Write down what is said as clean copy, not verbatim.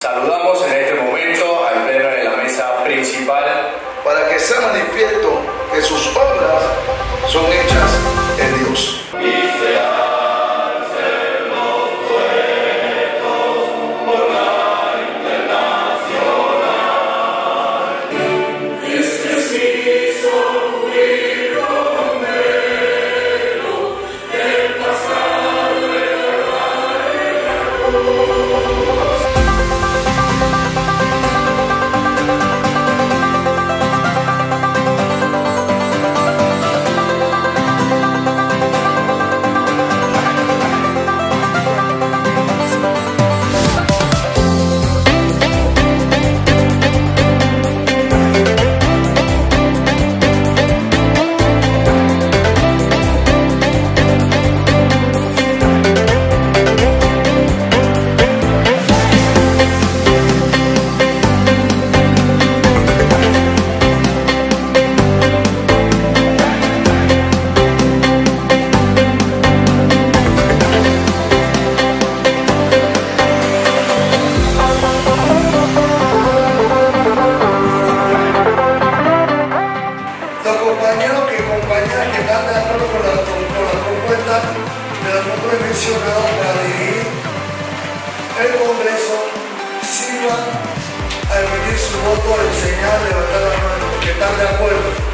Saludamos en este momento al pleno de la mesa principal para que sea manifiesto que sus obras son hechas en Dios. Que están de acuerdo con la propuesta de los nombres mencionados para dirigir el Congreso sirvan a emitir su voto en señal de levantar la mano, que están de acuerdo.